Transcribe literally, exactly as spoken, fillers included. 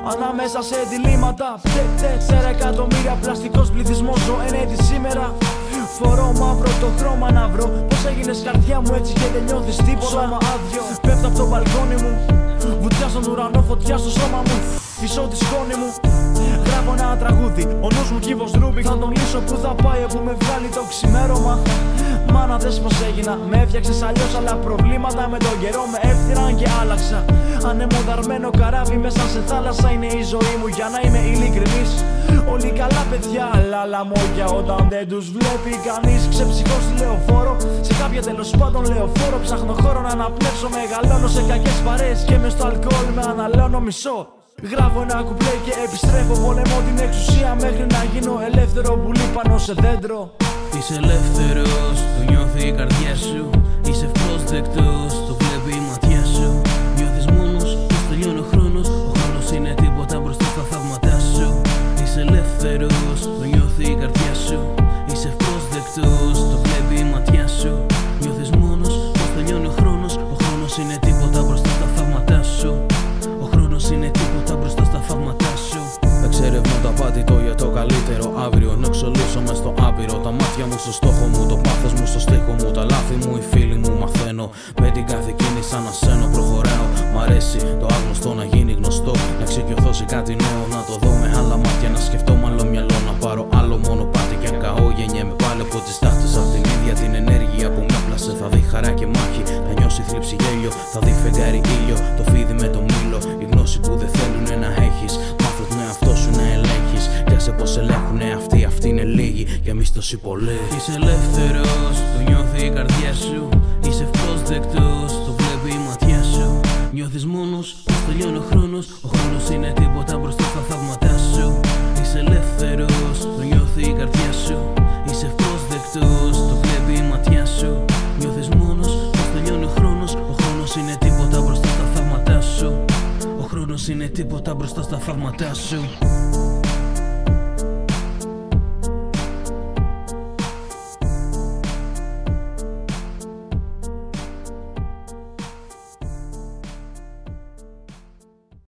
ανάμεσα σε διλήμματα. Τέσσερα εκατομμύρια πλαστικός πληθυσμός ζω εν έτη σήμερα. Φορώ μαύρο το χρώμα να βρω. Πως έγινες καρδιά μου έτσι και δεν νιώθεις τίποτα. Σώμα άδειο, πέφτω από το μπαλκόνι μου. Βουτιά στον ουρανό, φωτιά στο σώμα μου. Φυσώ τη σκόνη μου. Γράφω ένα τραγούδι, ο νους μου κύβος Ρούμπικ. Θα τον λύσω που θα πάει, όπου με βγάλει το ξημέρωμα. Μάνα δες πως έγινα, με έφτιαξες αλλιώς. Αλλά προβλήματα με τον καιρό με έφτιραν και άλλαξα. Ανεμοδαρμένο καράβι μέσα σε θάλασσα είναι η ζωή μου, για να είμαι ειλικρινής. Όλοι καλά παιδιά, αλλά λαμόγια όταν δεν τους βλέπει κανείς. Ξεψυχώ στη λεωφόρο, σε κάποια τέλος πάντων λεωφόρο. Ψάχνω χώρο να αναπνεύσω, μεγαλώνω σε κακές παρέες. Και μες στο αλκοόλ με αναλώνω μισό. Γράφω ένα κουπλέ και επιστρέφω. Πολεμώ την εξουσία μέχρι να γίνω ελεύθερο πουλί πάνω σε δέντρο. Είσαι ελεύθερος, το νιώθει η καρδιά σου. Είσαι ευπρόσδεκτος, το βλέπει η ματιά σου. Νιώθεις μόνος, πως τελειώνει ο χρόνος. Ο χρόνος είναι τίποτα μπροστά στα θαύματά σου. Είσαι ελεύθερος, το νιώθει η καρδιά σου. Είσαι ευπρόσδεκτος, το βλέπει η ματιά σου. Νιώθεις μόνος, πως τελειώνει ο χρόνος. Ο χρόνος είναι τίποτα μπροστά στα θαύματά σου. Ο χρόνος είναι τίποτα μπροστά στα θαύματά σου. Εξερευνώ το απάτητο για το καλύτερο αύριο. Να ξολύσω μες στο άπειρο. Τα μάτια μου στο στόχο μου, το πάθος μου στο στίχο μου. Τα λάθη μου, οι φίλοι μου μαθαίνω. Με την κάθε κίνηση ανασένω, προχωράω. Μ' αρέσει το άγνωστο να γίνει γνωστό. Να εξοικειωθώ σε κάτι νέο, να το δω με άλλα μάτια. Να σκεφτώ με άλλο μυαλό, να πάρω άλλο μονοπάτι. Κι αν καώ, γεννιέμαι πάλι από τις τάχτες. Απ' την ίδια την ενέργεια που με έπλασε. Θα δει χαρά και μάχη, θα νιώσει θλίψη γέλιο. Θα δει φεγγάρι ήλιο, το φίδι με το μήλο. Η γνώση που δεν θέλουνε να έχεις. Μάθω τον εαυτό σου να ελέγχεις. Πιάσε πως ελέγχουνε αυτοί, αυτοί είναι λίγοι. Και εμείς τόσοι πολλοί. Είσαι ελεύθερος, το νιώθει η καρδιά σου. Είσαι ευπρόσδεκτος, το βλέπει η ματιά σου. Νιώθεις μόνος, πως τελειώνει ο χρόνος. Ο χρόνος είναι τίποτα μπροστά στα θαύματά σου. Είσαι ελεύθερος, το νιώθει η καρδιά σου. Είσαι ευπρόσδεκτος, το βλέπει η ματιά σου. Νιώθεις μόνος, πως τελειώνει ο χρόνος. Ο χρόνος είναι τίποτα μπροστά στα θαύματά σου. Ο χρόνος είναι τίποτα μπροστά στα θαύματά σου.